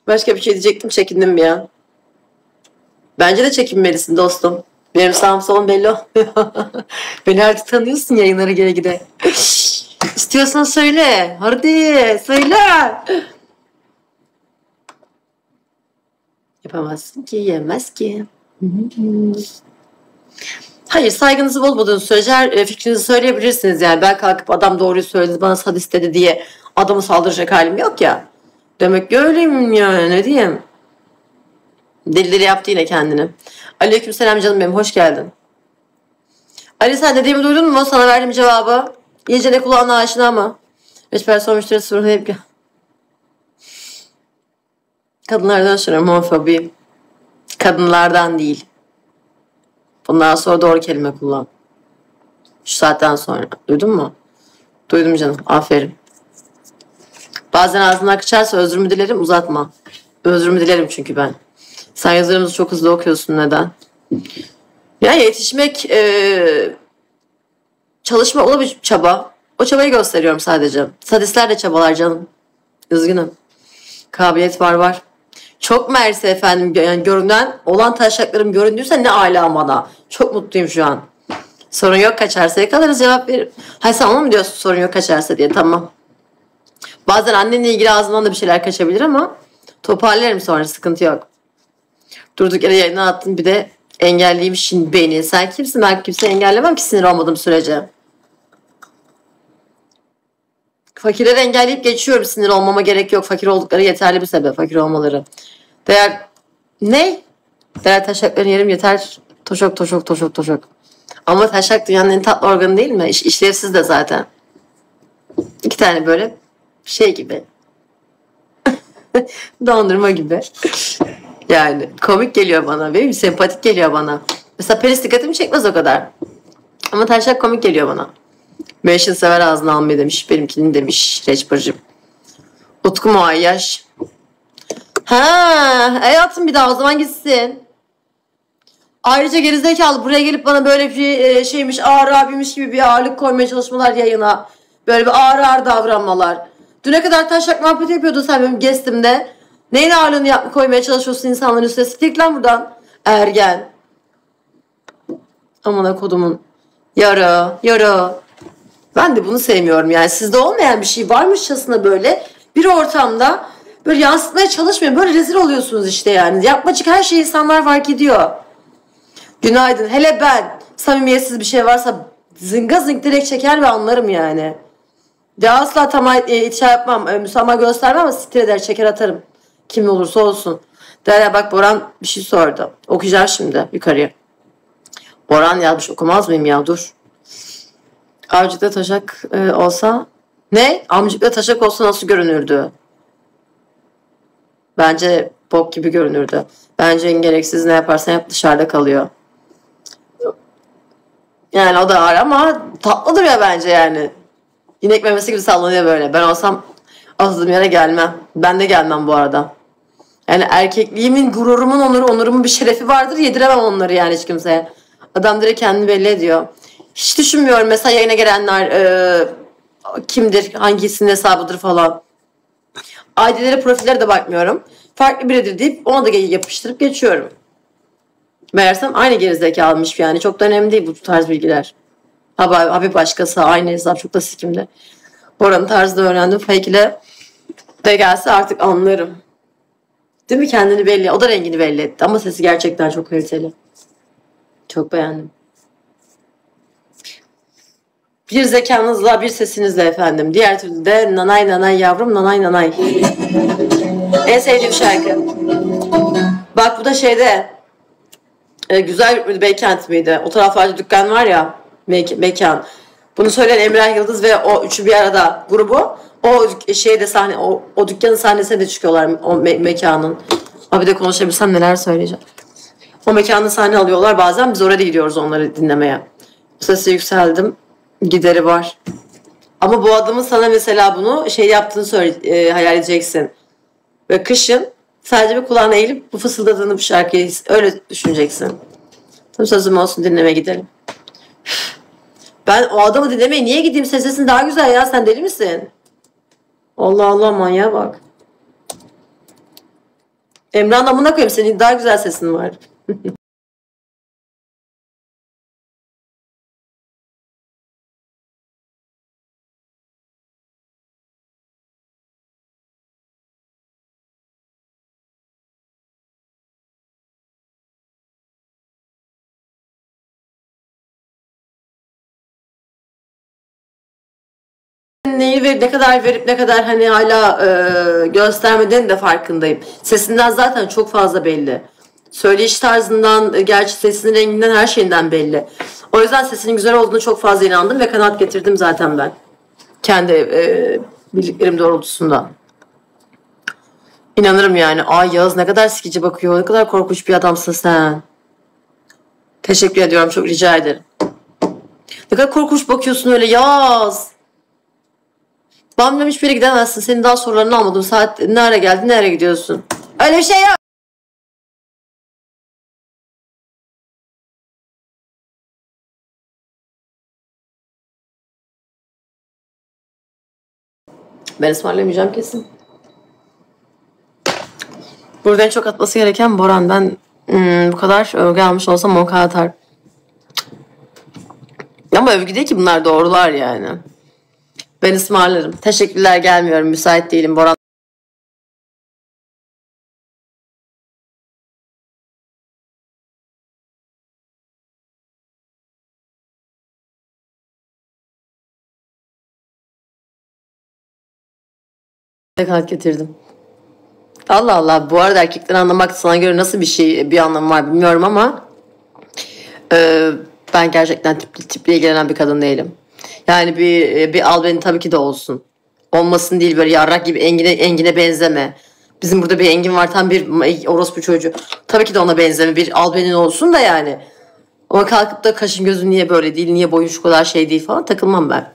Başka bir şey diyecektim, çekindim bir an. Bence de çekinmelisin dostum. Benim sağım solum belli olmuyor. Beni artık tanıyorsun yayınlara gire gide. İstiyorsan söyle. Hadi söyle. Yapamazsın ki, yemez ki. Hayır, saygınızı bozmadığınız sürece fikrinizi söyleyebilirsiniz yani. Ben kalkıp adam doğruyu söyledi, bana sadist dedi diye adamı saldıracak halim yok ya. Demek ki öyleyim yani, ne diyeyim. Delileri yaptı yine kendini. Aleykümselam canım benim, hoş geldin. Ali sen dediğimi duydun mu? Sana verdiğim cevabı. İyice ne kulağına aşina mı? Reçber son müşteri sıfır hep. Kadınlardan sonra homofobi. Kadınlardan değil. Bundan sonra doğru kelime kullan. Şu saatten sonra. Duydun mu? Duydum canım. Aferin. Bazen ağzından kaçarsa özrümü dilerim, uzatma. Özrümü dilerim çünkü ben. Sen yazılarımızı çok hızlı okuyorsun. Neden? Yani yetişmek çalışma o da bir çaba. O çabayı gösteriyorum sadece. Sadistler de çabalar canım. Üzgünüm. Kabiliyet var. Çok mersi efendim. Yani görünen olan taşaklarım göründüyse ne âlâ bana. Çok mutluyum şu an. Sorun yok, kaçarsa yakalarız, cevap veririm. Hayır sen onu mu diyorsun sorun yok kaçarsa diye? Tamam. Bazen annenle ilgili ağzından da bir şeyler kaçabilir ama toparlarım sonra, sıkıntı yok. Durduk yere yayına attın bir de engelliymişsin beni. Sen kimsin? Ben kimseyi engellemem ki sinir olmadığım sürece. Fakirleri engelleyip geçiyorum, sinir olmama gerek yok. Fakir oldukları yeterli bir sebep, fakir olmaları. Ne? Değer taşaklarını yerim yeter. Toşok. Ama taşak dünyanın en tatlı organı değil mi? İşlevsiz de zaten. 2 tane böyle şey gibi. Dondurma gibi. Yani komik geliyor bana. Benim sempatik geliyor bana. Mesela penis dikkatimi çekmez o kadar. Ama taşak komik geliyor bana. Meşin sever ağzını almayı demiş. Benimkini demiş Reçbar'cığım. Utku Muayyaş. Hayatım bir daha o zaman gitsin. Ayrıca gerizekalı buraya gelip bana böyle bir şeymiş, ağır abiymiş gibi bir ağırlık koymaya çalışmalar yayına. Böyle bir ağır davranmalar. Düne kadar taşak muhabbeti yapıyordun sen benim guestimde. Neyin ağırlığını koymaya çalışıyorsun insanların üstüne? Siktir lan buradan. Ergen. Amına kodumun. Yara. Ben de bunu sevmiyorum yani. Sizde olmayan bir şey varmışçasına böyle bir ortamda böyle yansıtmaya çalışmayın. Böyle rezil oluyorsunuz işte yani. Yapmacık her şeyi insanlar fark ediyor. Günaydın. Hele ben samimiyetsiz bir şey varsa zınga zınk direkt çeker ve anlarım yani. De asla şey yapmam, müsamaha göstermem ama siktir eder, çeker atarım. Kim olursa olsun. Derya bak Boran bir şey sordu. Okuyacağım şimdi yukarıya. Boran yazmış, okumaz mıyım ya, dur. Avcıkta taşak olsa ne? Amcıkta taşak olsa nasıl görünürdü? Bence bok gibi görünürdü. Bence en gereksiz ne yaparsan yap dışarıda kalıyor. Yani o da var ama tatlıdır ya bence yani. İnek memesi gibi sallanıyor böyle. Ben olsam asıldığım yere gelmem. Ben de gelmem bu arada. Yani erkekliğimin, gururumun, onurumun bir şerefi vardır. Yediremem onları yani hiç kimseye. Adam direkt kendini belli ediyor. Hiç düşünmüyorum mesela yayına gelenler kimdir, hangisinin hesabıdır falan. ID'lere, profillere de bakmıyorum. Farklı biridir deyip ona da yapıştırıp geçiyorum. Meğersem aynı gerizekalıymış yani. Çok da önemli değil bu tarz bilgiler. Abi başkası aynı hesap çok da sikimde. Boran'ın tarzını öğrendim. Fake ile de gelse artık anlarım. Değil mi, kendini belli. O da rengini belli etti ama sesi gerçekten çok kaliteli. Çok beğendim. Bir zekanızla, bir sesinizle efendim. Diğer türlü de nanay yavrum, nanay. En sevdiğim şarkı. Bak bu da şeyde güzel Beykent miydi? O taraflarda dükkan var ya, mekan. Bunu söyleyen Emrah Yıldız ve o üçü bir arada grubu. O şeyde sahne, o dükkanın sahnesine de çıkıyorlar o mekanın. Abi de konuşabilsem neler söyleyeceğim. O mekanın sahne alıyorlar bazen, biz oraya gidiyoruz onları dinlemeye. Sesi yükseldim. Gideri var. Ama bu adamın sana mesela bunu şey yaptığını hayal edeceksin. Ve kışın sadece bir kulağına eğilip bu fısıldadığını bu şarkıyı öyle düşüneceksin. Tam sözüm olsun, dinlemeye gidelim. Ben o adamı dinlemeye niye gideyim? Sesin daha güzel ya, sen deli misin? Allah Allah, manyağa bak. Emrah'ın amına koyayım, senin daha güzel sesin var. Neyi verip ne kadar verip ne kadar hani hala göstermediğinin de farkındayım. Sesinden zaten çok fazla belli. Söyleyiş tarzından, gerçi sesinin renginden, her şeyinden belli. O yüzden sesinin güzel olduğunu çok fazla inandım ve kanaat getirdim zaten ben. Kendi bildiklerim doğrultusunda. İnanırım yani. Ay Yağız ne kadar sikici bakıyor. Ne kadar korkunç bir adamsın sen. Teşekkür ediyorum. Çok rica ederim. Ne kadar korkunç bakıyorsun öyle Yağız. Benimle hiçbir yere gidemezsin. Senin daha sorularını almadım. Saat ne ara geldin, nereye gidiyorsun? Öyle bir şey yok. Ben ısmarlamayacağım kesin. Burada en çok atması gereken Boran. Ben bu kadar övgü almış olsam 10K atar. Ama övgü değil ki, bunlar doğrular yani. Ben ısmarlarım. Teşekkürler, gelmiyorum. Müsait değilim Boran. Kanaat getirdim. Allah Allah. Bu arada erkekleri anlamak sana göre nasıl bir şey, bir anlamı var bilmiyorum ama e, ben gerçekten tiple ilgilenen bir kadın değilim. Yani bir albeni tabii ki de olsun. Olmasın değil, böyle yarrak gibi Engin'e benzeme. Bizim burada bir Engin var, tam bir orospu çocuğu. Tabii ki de ona benzeme, bir albenin olsun da yani. Ama kalkıp da kaşın gözün niye böyle değil, niye boyun şu kadar şey değil falan takılmam ben.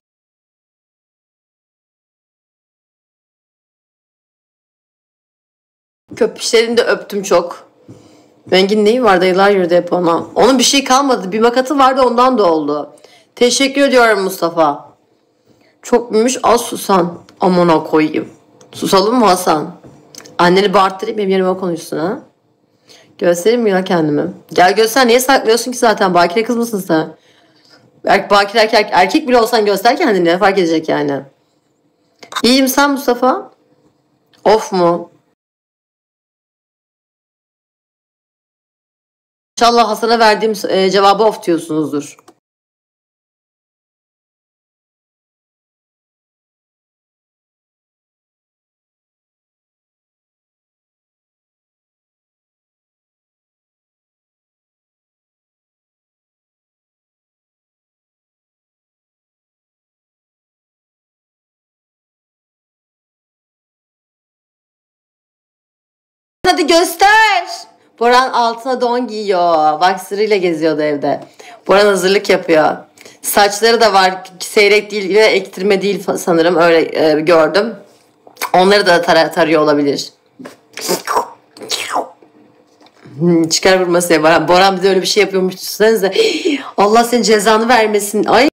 Köpüşlerini de öptüm çok. Engin neyi vardı, yıllar yürüdü hep ona. Onun bir şey kalmadı. Bir makatı vardı, ondan da oldu. Teşekkür ediyorum Mustafa. Çok büyümüş, az susan. Amına koyayım. Susalım mı Hasan? Anneni bağırttırayım, benim yerime konuşsun ha. Göstereyim mi ya kendimi? Gel göster, niye saklıyorsun ki zaten? Bakire kız mısın sen? Bakire erkek bile olsan göster kendini, ne fark edecek yani? İyiyim, sen Mustafa? Of mu? İnşallah Hasan'a verdiğim cevabı of diyorsunuzdur. Hadi göster. Boran altına don giyiyor. Vaksırıyla geziyordu evde. Boran hazırlık yapıyor. Saçları da var. Seyrek değil ve ektirme değil sanırım. Öyle gördüm. Onları da tarıyor olabilir. Çıkar vurmasaya Boran. Boran bir de öyle bir şey yapıyormuş. Düşünsenize. Allah senin cezanı vermesin. Ay.